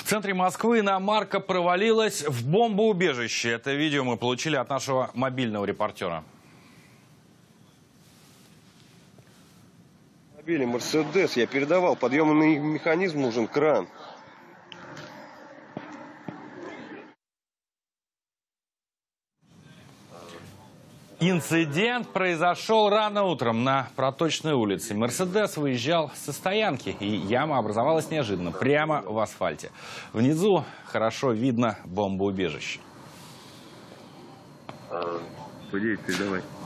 центре Москвы иномарка провалилась в бомбоубежище. Это видео мы получили от нашего мобильного репортера. Автомобиль Мерседес я передавал, подъемный механизм нужен, кран. Инцидент произошел рано утром на Проточной улице. Мерседес выезжал со стоянки, и яма образовалась неожиданно, прямо в асфальте. Внизу хорошо видно бомбоубежище. По действию давай.